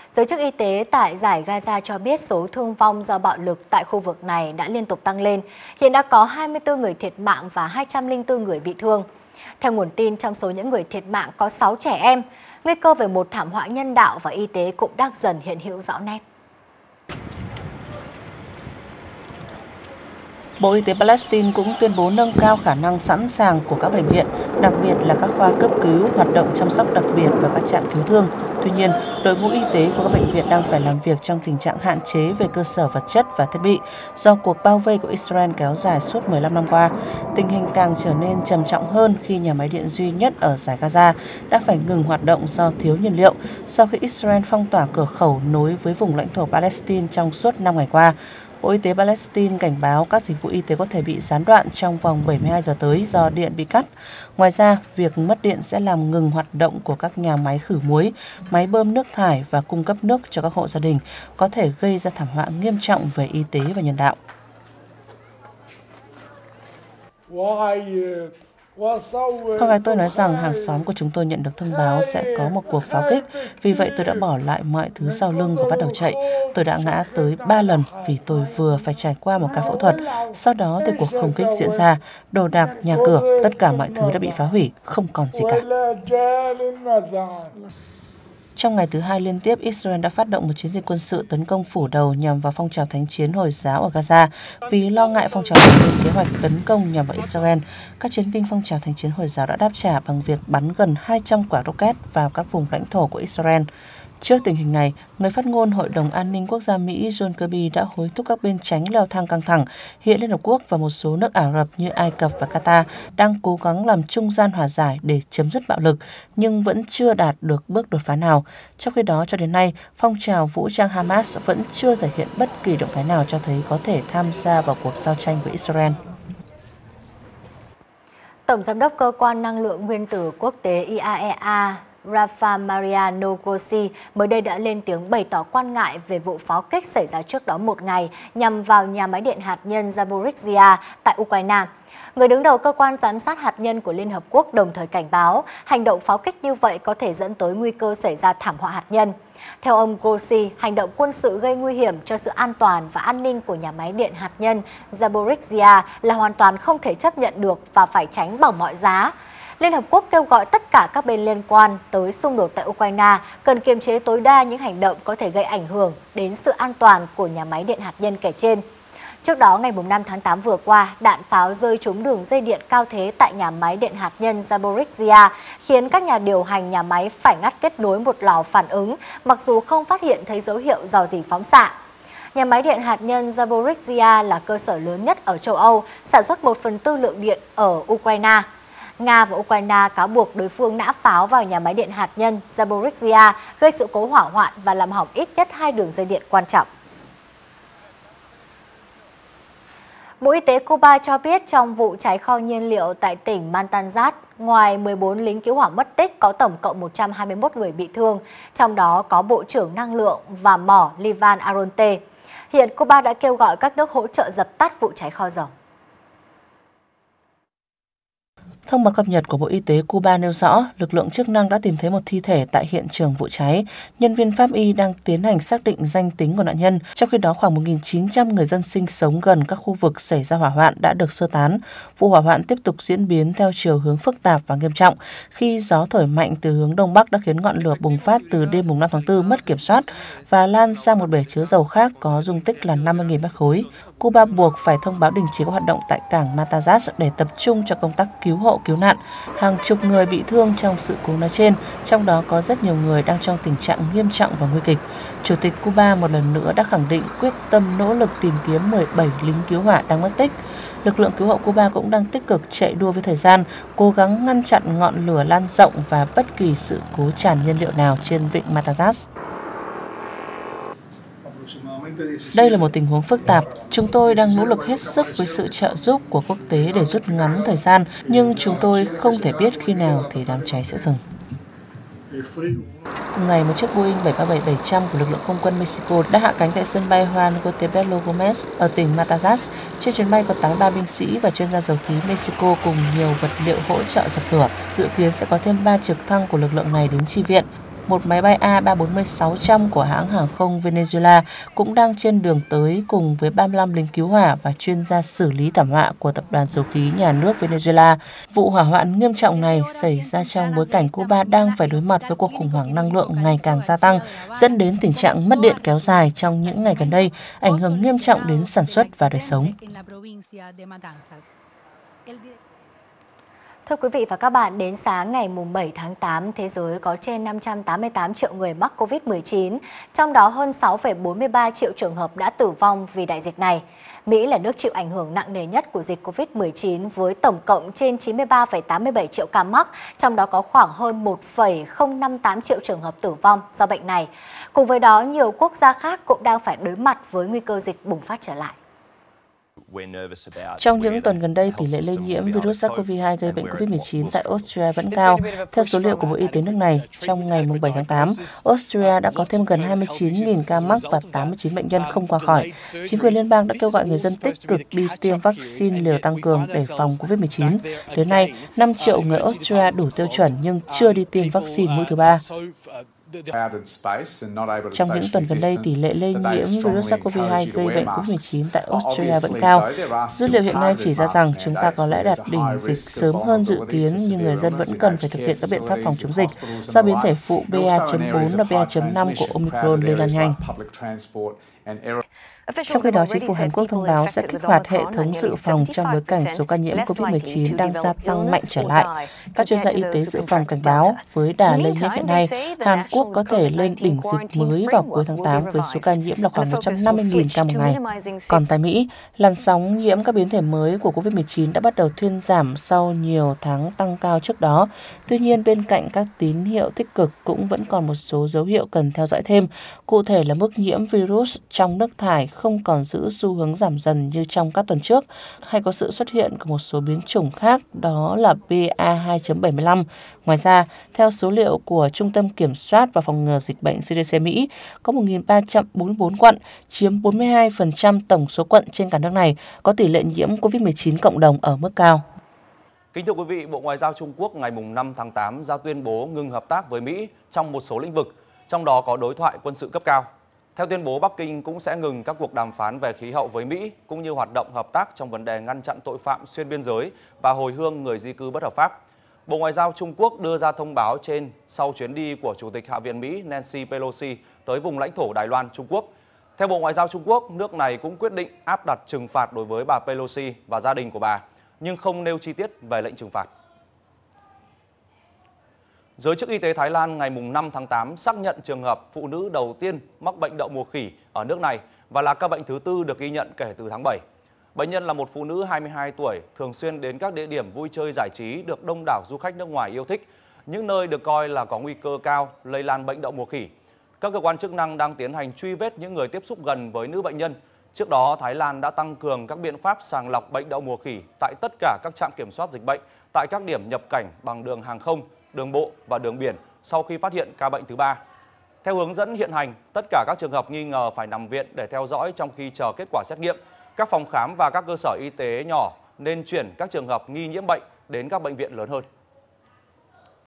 Giới chức y tế tại Dải Gaza cho biết số thương vong do bạo lực tại khu vực này đã liên tục tăng lên. Hiện đã có 24 người thiệt mạng và 204 người bị thương. Theo nguồn tin, trong số những người thiệt mạng có 6 trẻ em. Nguy cơ về một thảm họa nhân đạo và y tế cũng đang dần hiện hữu rõ nét. Bộ Y tế Palestine cũng tuyên bố nâng cao khả năng sẵn sàng của các bệnh viện, đặc biệt là các khoa cấp cứu, hoạt động chăm sóc đặc biệt và các trạm cứu thương. Tuy nhiên, đội ngũ y tế của các bệnh viện đang phải làm việc trong tình trạng hạn chế về cơ sở vật chất và thiết bị do cuộc bao vây của Israel kéo dài suốt 15 năm qua. Tình hình càng trở nên trầm trọng hơn khi nhà máy điện duy nhất ở Dải Gaza đã phải ngừng hoạt động do thiếu nhiên liệu sau khi Israel phong tỏa cửa khẩu nối với vùng lãnh thổ Palestine trong suốt 5 ngày qua. Bộ Y tế Palestine cảnh báo các dịch vụ y tế có thể bị gián đoạn trong vòng 72 giờ tới do điện bị cắt. Ngoài ra, việc mất điện sẽ làm ngừng hoạt động của các nhà máy khử muối, máy bơm nước thải và cung cấp nước cho các hộ gia đình, có thể gây ra thảm họa nghiêm trọng về y tế và nhân đạo. Con gái tôi nói rằng hàng xóm của chúng tôi nhận được thông báo sẽ có một cuộc pháo kích, vì vậy tôi đã bỏ lại mọi thứ sau lưng và bắt đầu chạy. Tôi đã ngã tới 3 lần vì tôi vừa phải trải qua một ca phẫu thuật. Sau đó thì cuộc không kích diễn ra, đồ đạc, nhà cửa, tất cả mọi thứ đã bị phá hủy, không còn gì cả. Trong ngày thứ hai liên tiếp, Israel đã phát động một chiến dịch quân sự tấn công phủ đầu nhằm vào phong trào thánh chiến Hồi giáo ở Gaza. Vì lo ngại phong trào này lên kế hoạch tấn công nhằm vào Israel, các chiến binh phong trào thánh chiến Hồi giáo đã đáp trả bằng việc bắn gần 200 quả rocket vào các vùng lãnh thổ của Israel. Trước tình hình này, người phát ngôn Hội đồng An ninh Quốc gia Mỹ John Kirby đã hối thúc các bên tránh leo thang căng thẳng. Hiện Liên Hợp Quốc và một số nước Ả Rập như Ai Cập và Qatar đang cố gắng làm trung gian hòa giải để chấm dứt bạo lực, nhưng vẫn chưa đạt được bước đột phá nào. Trong khi đó, cho đến nay, phong trào vũ trang Hamas vẫn chưa thể hiện bất kỳ động thái nào cho thấy có thể tham gia vào cuộc giao tranh với Israel. Tổng Giám đốc Cơ quan Năng lượng Nguyên tử Quốc tế IAEA Rafael Mariano Grossi mới đây đã lên tiếng bày tỏ quan ngại về vụ pháo kích xảy ra trước đó một ngày nhằm vào nhà máy điện hạt nhân Zaporizhzhia tại Ukraine. Người đứng đầu cơ quan giám sát hạt nhân của Liên Hợp Quốc đồng thời cảnh báo hành động pháo kích như vậy có thể dẫn tới nguy cơ xảy ra thảm họa hạt nhân. Theo ông Grossi, hành động quân sự gây nguy hiểm cho sự an toàn và an ninh của nhà máy điện hạt nhân Zaporizhzhia là hoàn toàn không thể chấp nhận được và phải tránh bằng mọi giá. Liên Hợp Quốc kêu gọi tất cả các bên liên quan tới xung đột tại Ukraine cần kiềm chế tối đa những hành động có thể gây ảnh hưởng đến sự an toàn của nhà máy điện hạt nhân kể trên. Trước đó, ngày 5 tháng 8 vừa qua, đạn pháo rơi trúng đường dây điện cao thế tại nhà máy điện hạt nhân Zaporizhzhia, khiến các nhà điều hành nhà máy phải ngắt kết nối một lò phản ứng, mặc dù không phát hiện thấy dấu hiệu rò rỉ phóng xạ. Nhà máy điện hạt nhân Zaporizhzhia là cơ sở lớn nhất ở châu Âu, sản xuất 1/4 lượng điện ở Ukraine. Nga và Ukraine cáo buộc đối phương nã pháo vào nhà máy điện hạt nhân Zaporizhzhia, gây sự cố hỏa hoạn và làm hỏng ít nhất 2 đường dây điện quan trọng. Bộ Y tế Cuba cho biết trong vụ cháy kho nhiên liệu tại tỉnh Matanzas, ngoài 14 lính cứu hỏa mất tích, có tổng cộng 121 người bị thương, trong đó có Bộ trưởng Năng lượng và Mỏ Livan Aronte. Hiện Cuba đã kêu gọi các nước hỗ trợ dập tắt vụ cháy kho dầu. Thông báo cập nhật của Bộ Y tế Cuba nêu rõ, lực lượng chức năng đã tìm thấy một thi thể tại hiện trường vụ cháy. Nhân viên pháp y đang tiến hành xác định danh tính của nạn nhân, trong khi đó khoảng 1.900 người dân sinh sống gần các khu vực xảy ra hỏa hoạn đã được sơ tán. Vụ hỏa hoạn tiếp tục diễn biến theo chiều hướng phức tạp và nghiêm trọng, khi gió thổi mạnh từ hướng đông bắc đã khiến ngọn lửa bùng phát từ đêm 5 tháng 4 mất kiểm soát và lan sang một bể chứa dầu khác có dung tích là 50.000 mét khối. Cuba buộc phải thông báo đình chỉ các hoạt động tại cảng Matanzas để tập trung cho công tác cứu hộ cứu nạn. Hàng chục người bị thương trong sự cố nói trên, trong đó có rất nhiều người đang trong tình trạng nghiêm trọng và nguy kịch. Chủ tịch Cuba một lần nữa đã khẳng định quyết tâm nỗ lực tìm kiếm 17 lính cứu hỏa đang mất tích. Lực lượng cứu hộ Cuba cũng đang tích cực chạy đua với thời gian, cố gắng ngăn chặn ngọn lửa lan rộng và bất kỳ sự cố tràn nhiên liệu nào trên vịnh Matanzas. Đây là một tình huống phức tạp. Chúng tôi đang nỗ lực hết sức với sự trợ giúp của quốc tế để rút ngắn thời gian, nhưng chúng tôi không thể biết khi nào thì đám cháy sẽ dừng. Cùng ngày, một chiếc Boeing 737-700 của lực lượng không quân Mexico đã hạ cánh tại sân bay Juan Gotebelo Gomez ở tỉnh Matanzas. Trên chuyến bay có 83 binh sĩ và chuyên gia dầu khí Mexico cùng nhiều vật liệu hỗ trợ dập lửa. Dự kiến sẽ có thêm 3 trực thăng của lực lượng này đến chi viện. một máy bay A340-600 của hãng hàng không Venezuela cũng đang trên đường tới cùng với 35 lính cứu hỏa và chuyên gia xử lý thảm họa của Tập đoàn Dầu khí Nhà nước Venezuela. Vụ hỏa hoạn nghiêm trọng này xảy ra trong bối cảnh Cuba đang phải đối mặt với cuộc khủng hoảng năng lượng ngày càng gia tăng, dẫn đến tình trạng mất điện kéo dài trong những ngày gần đây, ảnh hưởng nghiêm trọng đến sản xuất và đời sống. Thưa quý vị và các bạn, đến sáng ngày 7 tháng 8, thế giới có trên 588 triệu người mắc COVID-19, trong đó hơn 6,43 triệu trường hợp đã tử vong vì đại dịch này. Mỹ là nước chịu ảnh hưởng nặng nề nhất của dịch COVID-19 với tổng cộng trên 93,87 triệu ca mắc, trong đó có khoảng hơn 1,058 triệu trường hợp tử vong do bệnh này. Cùng với đó, nhiều quốc gia khác cũng đang phải đối mặt với nguy cơ dịch bùng phát trở lại. Trong những tuần gần đây, tỷ lệ lây nhiễm virus SARS-CoV-2 gây bệnh COVID-19 tại Australia vẫn cao. Theo số liệu của Bộ Y tế nước này, trong ngày 7 tháng 8, Australia đã có thêm gần 29.000 ca mắc và 89 bệnh nhân không qua khỏi. Chính quyền liên bang đã kêu gọi người dân tích cực đi tiêm vaccine liều tăng cường để phòng COVID-19. Đến nay, 5 triệu người Australia đủ tiêu chuẩn nhưng chưa đi tiêm vaccine mũi thứ 3. Trong những tuần gần đây, tỷ lệ lây nhiễm virus SARS-CoV-2 gây bệnh COVID-19 tại Australia vẫn cao. Dữ liệu hiện nay chỉ ra rằng chúng ta có lẽ đạt đỉnh dịch sớm hơn dự kiến, nhưng người dân vẫn cần phải thực hiện các biện pháp phòng chống dịch do biến thể phụ BA.4 và BA.5 của Omicron lây lan nhanh. Trong khi đó, chính phủ Hàn Quốc thông báo sẽ kích hoạt hệ thống dự phòng trong bối cảnh số ca nhiễm COVID-19 đang gia tăng mạnh trở lại. Các chuyên gia y tế dự phòng cảnh báo với đà lây nhiễm hiện nay, Hàn Quốc có thể lên đỉnh dịch mới vào cuối tháng 8 với số ca nhiễm là khoảng 150.000 ca một ngày. Còn tại Mỹ, làn sóng nhiễm các biến thể mới của COVID-19 đã bắt đầu thuyên giảm sau nhiều tháng tăng cao trước đó. Tuy nhiên, bên cạnh các tín hiệu tích cực cũng vẫn còn một số dấu hiệu cần theo dõi thêm. Cụ thể là mức nhiễm virus trong nước thải không còn giữ xu hướng giảm dần như trong các tuần trước, hay có sự xuất hiện của một số biến chủng khác, đó là BA.2.75. Ngoài ra, theo số liệu của Trung tâm Kiểm soát và Phòng ngừa Dịch bệnh CDC Mỹ, có 1.344 quận, chiếm 42% tổng số quận trên cả nước này, có tỷ lệ nhiễm COVID-19 cộng đồng ở mức cao. Kính thưa quý vị, Bộ Ngoại giao Trung Quốc ngày 5 tháng 8 ra tuyên bố ngừng hợp tác với Mỹ trong một số lĩnh vực, trong đó có đối thoại quân sự cấp cao. Theo tuyên bố, Bắc Kinh cũng sẽ ngừng các cuộc đàm phán về khí hậu với Mỹ, cũng như hoạt động hợp tác trong vấn đề ngăn chặn tội phạm xuyên biên giới và hồi hương người di cư bất hợp pháp. Bộ Ngoại giao Trung Quốc đưa ra thông báo trên sau chuyến đi của Chủ tịch Hạ viện Mỹ Nancy Pelosi tới vùng lãnh thổ Đài Loan, Trung Quốc. Theo Bộ Ngoại giao Trung Quốc, nước này cũng quyết định áp đặt trừng phạt đối với bà Pelosi và gia đình của bà, nhưng không nêu chi tiết về lệnh trừng phạt. Giới chức y tế Thái Lan ngày 5 tháng 8 xác nhận trường hợp phụ nữ đầu tiên mắc bệnh đậu mùa khỉ ở nước này và là ca bệnh thứ tư được ghi nhận kể từ tháng 7. Bệnh nhân là một phụ nữ 22 tuổi, thường xuyên đến các địa điểm vui chơi giải trí được đông đảo du khách nước ngoài yêu thích, những nơi được coi là có nguy cơ cao lây lan bệnh đậu mùa khỉ. Các cơ quan chức năng đang tiến hành truy vết những người tiếp xúc gần với nữ bệnh nhân. Trước đó, Thái Lan đã tăng cường các biện pháp sàng lọc bệnh đậu mùa khỉ tại tất cả các trạm kiểm soát dịch bệnh tại các điểm nhập cảnh bằng đường hàng không, đường bộ và đường biển sau khi phát hiện ca bệnh thứ 3. Theo hướng dẫn hiện hành, tất cả các trường hợp nghi ngờ phải nằm viện để theo dõi trong khi chờ kết quả xét nghiệm. Các phòng khám và các cơ sở y tế nhỏ nên chuyển các trường hợp nghi nhiễm bệnh đến các bệnh viện lớn hơn.